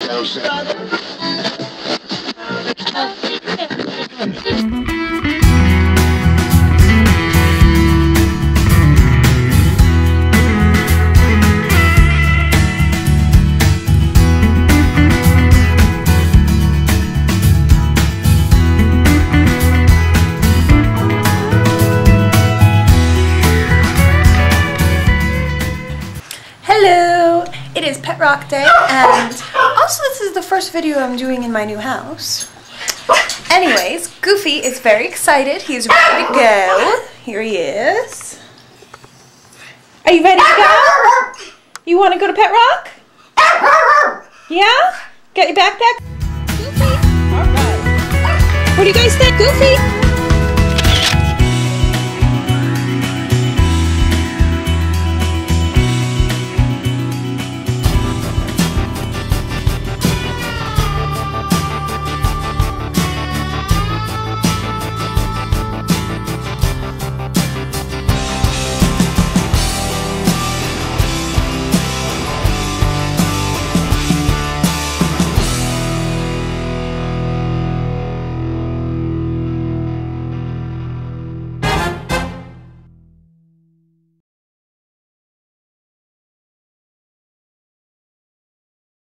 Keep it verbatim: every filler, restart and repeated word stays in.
Hello! It is Pet Rock Day, and also this is the first video I'm doing in my new house. Anyways, Goofy is very excited. He is ready to go. Here he is. Are you ready to go? You want to go to Pet Rock? Yeah? Got your backpack? Goofy? Alright. What do you guys think? Goofy?